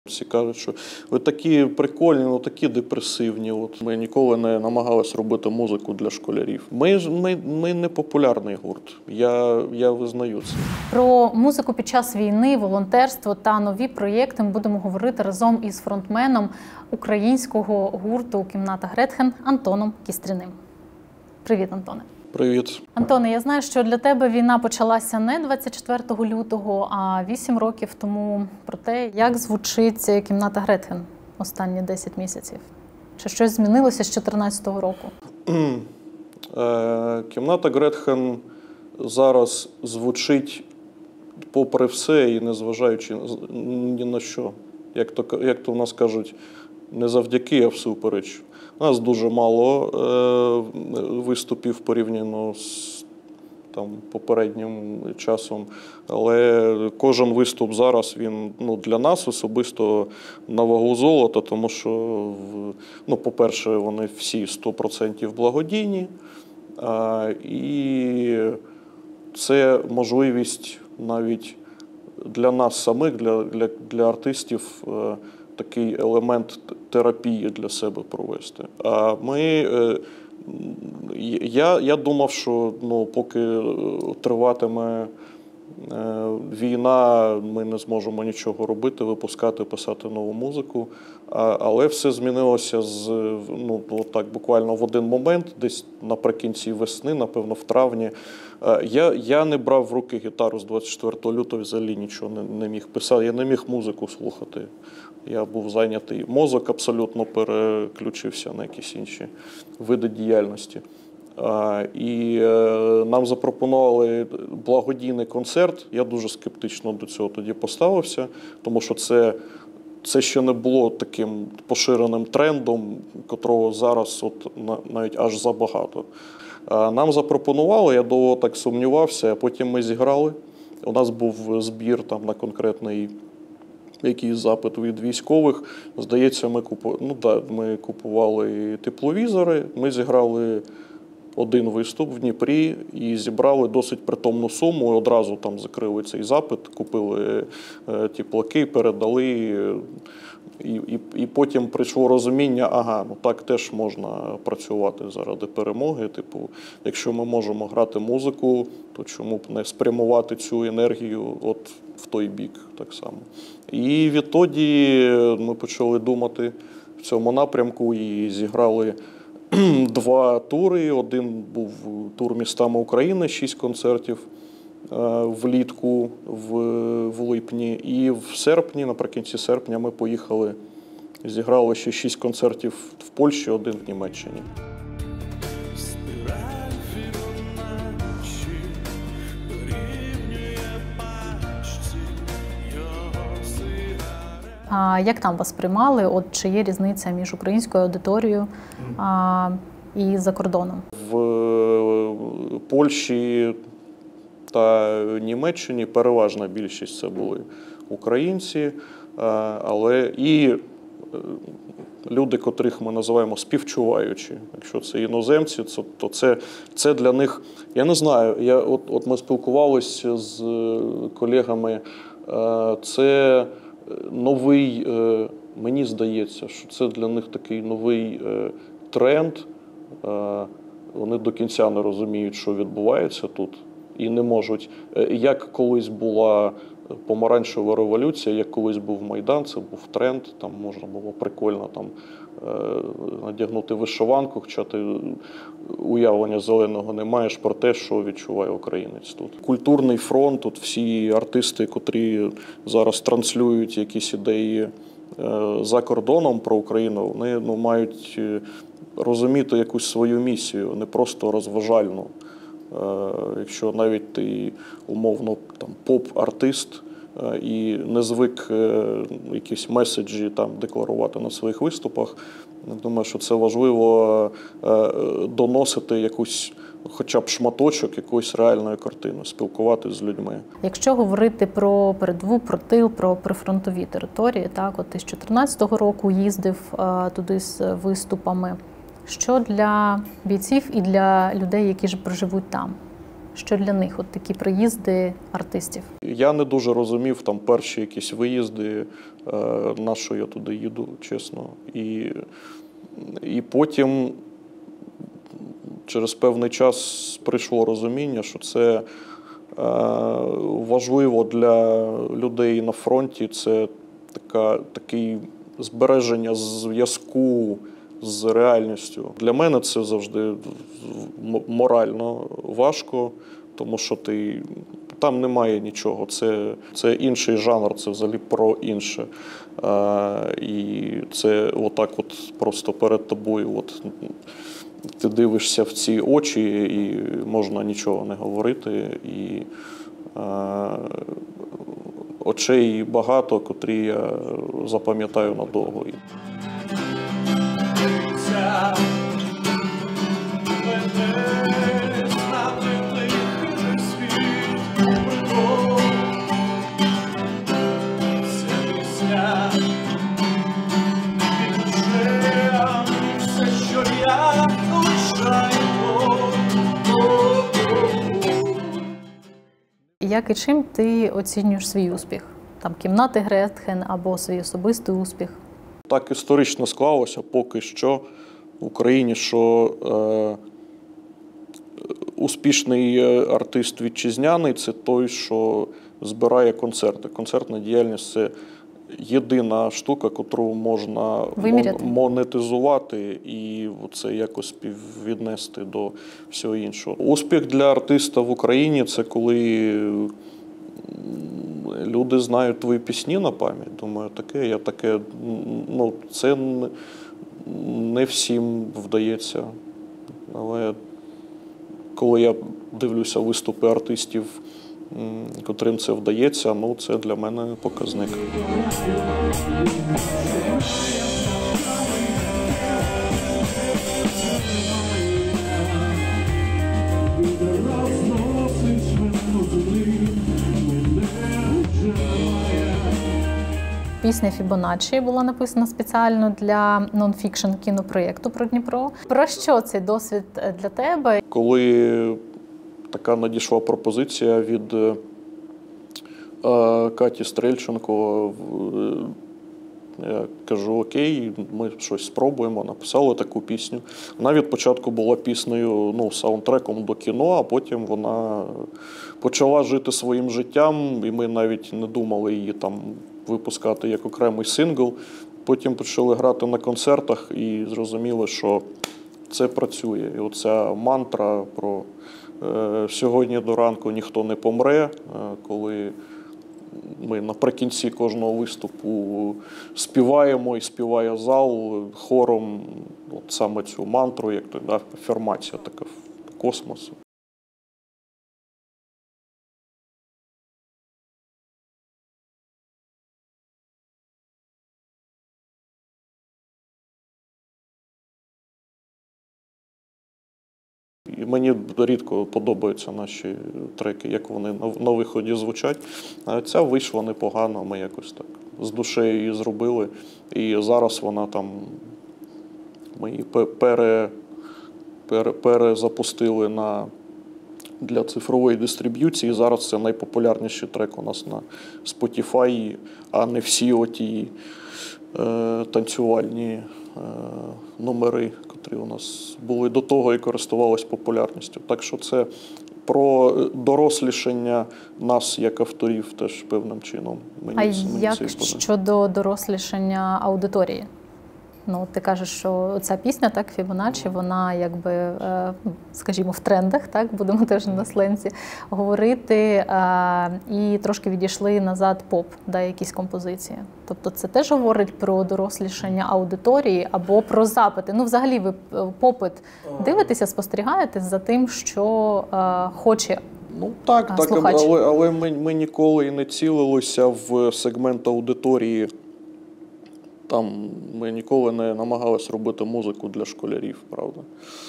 Всі кажуть, що ви такі прикольні, але такі депресивні. От ми ніколи не намагалися робити музику для школярів. Ми не популярний гурт, я визнаю це. Про музику під час війни, волонтерство та нові проєкти ми будемо говорити разом із фронтменом українського гурту «Кімната Гретхен» Антоном Кістряним. Привіт, Антоне. Привіт. Антоне, я знаю, що для тебе війна почалася не 24 лютого, а 8 років тому. Про те, як звучить «Кімната Гретхен» останні 10 місяців? Чи щось змінилося з 2014 року? «Кімната Гретхен» зараз звучить попри все і незважаючи ні на що. Як то в нас кажуть, не завдяки, а всупереч. У нас дуже мало виступів порівняно з попереднім часом, але кожен виступ зараз, він для нас особисто на вагу золота, тому що, по-перше, вони всі 100% благодійні, і це можливість навіть для нас самих, для артистів, такий елемент терапії для себе провести. А я думав, що поки триватиме війна, ми не зможемо нічого робити, випускати, писати нову музику. Але все змінилося буквально в один момент, десь наприкінці весни, напевно, в травні. Я не брав в руки гітару з 24 лютого, взагалі нічого не міг писати, я не міг музику слухати. Я був зайнятий. Мозок абсолютно переключився на якісь інші види діяльності. І нам запропонували благодійний концерт. Я дуже скептично до цього тоді поставився, тому що це ще не було таким поширеним трендом, котрого зараз навіть аж забагато. Нам запропонували, я довго так сумнівався, а потім ми зіграли. У нас був збір на конкретний якийсь запит від військових. Здається, ми купували тепловізори, ми зіграли один виступ в Дніпрі і зібрали досить притомну суму. Одразу там закрили цей запит, купили теплаки, передали. І потім прийшло розуміння, так теж можна працювати заради перемоги. Якщо ми можемо грати музику, то чому б не спрямувати цю енергію в той бік так само. І відтоді ми почали думати в цьому напрямку і зіграли 2 тури. Один був тур містами України, 6 концертів влітку в липні. І в серпні, наприкінці серпня, ми поїхали, зіграли ще 6 концертів в Польщі, 1 в Німеччині. А як там вас приймали? Чи є різниця між українською аудиторією і за кордоном? В Польщі та Німеччині переважна більшість це були українці, але і люди, котрих ми називаємо співчуваючі. Якщо це іноземці, то це для них, я не знаю, ми спілкувалися з колегами, це новий, мені здається, що це для них такий новий тренд. Вони до кінця не розуміють, що відбувається тут. І не можуть, як колись була помаранчева революція, як колись був Майдан, це був тренд, там можна було прикольно надягнути вишиванку, хоча ти уявлення зеленого не маєш про те, що відчуває українець тут. Культурний фронт, тут всі артисти, котрі зараз транслюють якісь ідеї за кордоном про Україну, вони мають розуміти якусь свою місію, не просто розважальну. Якщо навіть ти умовно поп-артист і не звик якісь меседжі декларувати на своїх виступах, я думаю, що це важливо доносити якусь, хоча б шматочок якоїсь реальної картини, спілкуватися з людьми. Якщо говорити про передову, про тил, про прифронтові території, ти з 2014 року їздив туди з виступами. Що для бійців і для людей, які ж проживуть там? Що для них от такі приїзди артистів? Я не дуже розумів там перші якісь виїзди, на що я туди їду, чесно. І потім через певний час прийшло розуміння, що це важливо для людей на фронті, це таке збереження зв'язку з реальністю. Для мене це завжди морально важко, тому що там немає нічого. Це інший жанр, це взагалі про інше. І це отак от просто перед тобою. От, ти дивишся в ці очі і можна нічого не говорити. І очей багато, котрі я запам'ятаю надовго. Як і чим ти оцінюєш свій успіх? Там кімнати Гретхен або свій особистий успіх? Так історично склалося поки що в Україні, що успішний артист вітчизняний – це той, що збирає концерти. Концертна діяльність – це єдина штука, яку можна монетизувати і це якось співвіднести до всього іншого. Успіх для артиста в Україні – це коли люди знають твої пісні на пам'ять. Думаю, це не всім вдається. Але коли я дивлюся виступи артистів, котрим це вдається, це для мене показник. Пісня «Фібоначчі» була написана спеціально для нон-фікшн кінопроєкту про Дніпро. Про що цей досвід для тебе? Коли така надійшла пропозиція від Каті Стрельченко, я кажу, окей, ми щось спробуємо, написали таку пісню. Вона від початку була піснею, саундтреком до кіно, а потім вона почала жити своїм життям, і ми навіть не думали її там випускати як окремий сингл. Потім почали грати на концертах і зрозуміли, що це працює. І оця мантра про «сьогодні до ранку ніхто не помре», коли ми наприкінці кожного виступу співаємо і співає зал хором от саме цю мантру, як афірмація така космосу. І мені рідко подобаються наші треки, як вони на виході звучать. А ця вийшла непогано, ми якось так з душею її зробили. І зараз вона там, ми її перезапустили для цифрової дистриб'юції. Зараз це найпопулярніший трек у нас на Spotify, а не всі оті танцювальні номери, котрі у нас були до того і користувалися популярністю. Так що це про дорослішання нас як авторів теж певним чином. А як щодо дорослішання аудиторії? Ти кажеш, що ця пісня, так, «Фібоначчі», вона якби, скажімо, в трендах, так, будемо теж на сленці говорити, і трошки відійшли назад поп, якісь композиції. Тобто це теж говорить про дорослішання аудиторії або про запити. Взагалі ви попит дивитеся, спостерігаєте за тим, що хоче слухач? Але ми ніколи і не цілилися в сегмент аудиторії. Там ми ніколи не намагалися робити музику для школярів, правда.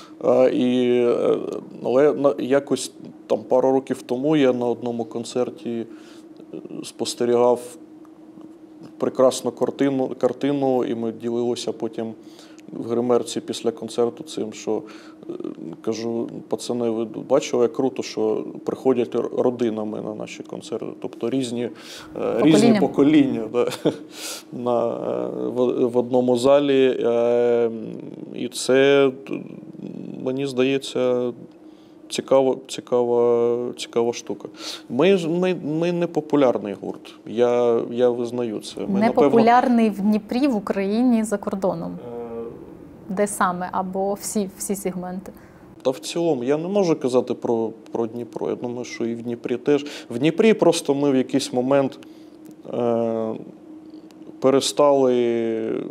Але якось там пару років тому я на одному концерті спостерігав прекрасну картину, і ми ділилися потім в гримерці після концерту цим, що кажу, пацани, ви бачили, як круто, що приходять родинами на наші концерти, тобто різні покоління да, в одному залі. І це, мені здається, цікава штука. Ми не популярний гурт, я визнаю це. Не популярний в Дніпрі, в Україні, за кордоном? Де саме? Або всі сегменти? Та в цілому, я не можу казати про Дніпро. Я думаю, що і в Дніпрі теж. В Дніпрі просто ми в якийсь момент перестали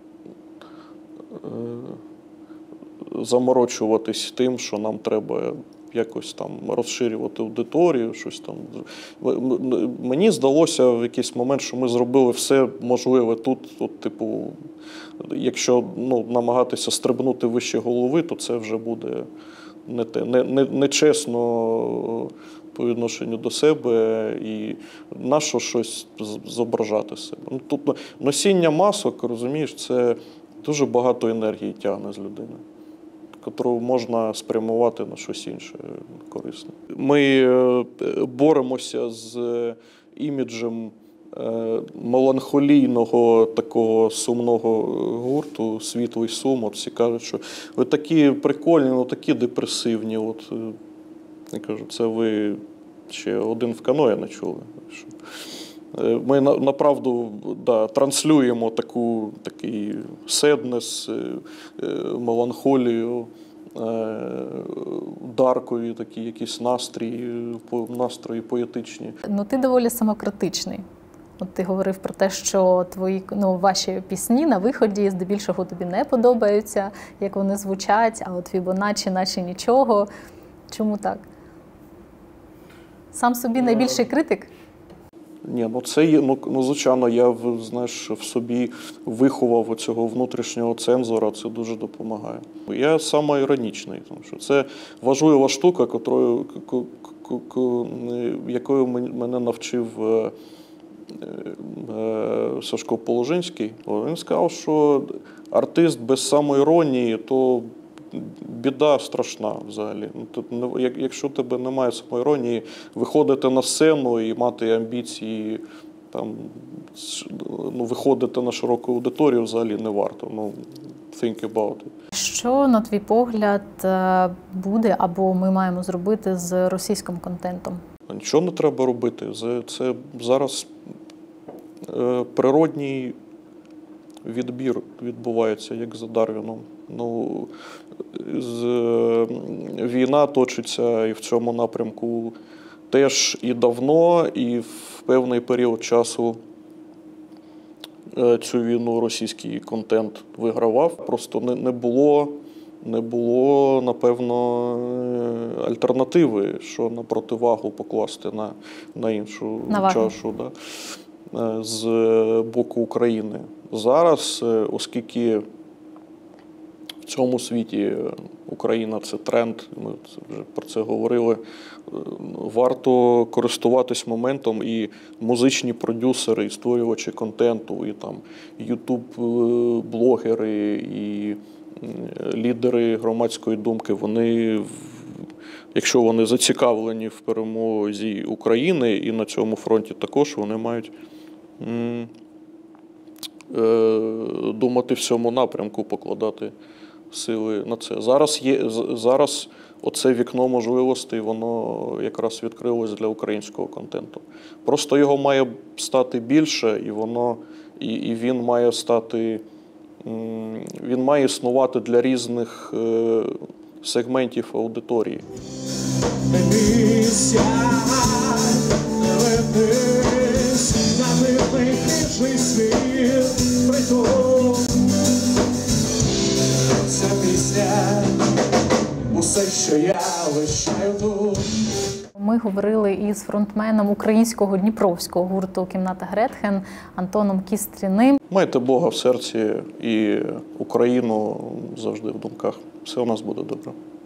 заморочуватись тим, що нам треба якось там розширювати аудиторію, щось там. Мені здалося в якийсь момент, що ми зробили все можливе тут. От, типу, якщо намагатися стрибнути вище голови, то це вже буде нечесно по відношенню до себе і нащо щось зображати себе. Тут носіння масок, розумієш, це дуже багато енергії тягне з людини, яку можна спрямувати на щось інше корисне. Ми боремося з іміджем меланхолійного, такого сумного гурту «Світлий сум». От всі кажуть, що ви такі прикольні, такі депресивні. От, я кажу, це ви ще «Один в каное» не чули. Ми направду транслюємо такий седнес, меланхолію, даркові такі якісь настрої поетичні. Ти доволі самокритичний. От ти говорив про те, що ваші пісні на виході здебільшого тобі не подобаються, як вони звучать, а от «Фібоначчі» наче нічого. Чому так? Сам собі найбільший критик? Ні, це є, звичайно, я, знаєш, в собі виховав цього внутрішнього цензора, це дуже допомагає. Я самоіронічний, тому що це важлива штука, якою мене навчив Сашко Положинський. Він сказав, що артист без самоіронії, то біда страшна взагалі. Якщо у тебе немає самоіронії, виходити на сцену і мати амбіції, виходити на широку аудиторію взагалі не варто. Think about it. Що, на твій погляд, буде або ми маємо зробити з російським контентом? Нічого не треба робити. Це зараз природній відбір відбувається, як за Дарвіном. Війна точиться і в цьому напрямку теж і давно, і в певний період часу цю війну російський контент вигравав. Просто не було, напевно, альтернативи, що на противагу покласти на іншу чашу з боку України. Зараз, оскільки в цьому світі Україна – це тренд, ми вже про це говорили, варто користуватись моментом, і музичні продюсери, і створювачі контенту, і там ютуб-блогери, і лідери громадської думки, вони, якщо вони зацікавлені в перемозі України, і на цьому фронті також, вони мають думати в цьому напрямку, покладати сили на це. Зараз оце вікно можливостей, воно якраз відкрилось для українського контенту. Просто його має стати більше, і він має стати, він має існувати для різних сегментів аудиторії. Усе, що я лишаю тут. Ми говорили із фронтменом українського дніпровського гурту «Кімната Гретхен» Антоном Кістріним. Майте Бога в серці і Україну завжди в думках. Все у нас буде добре.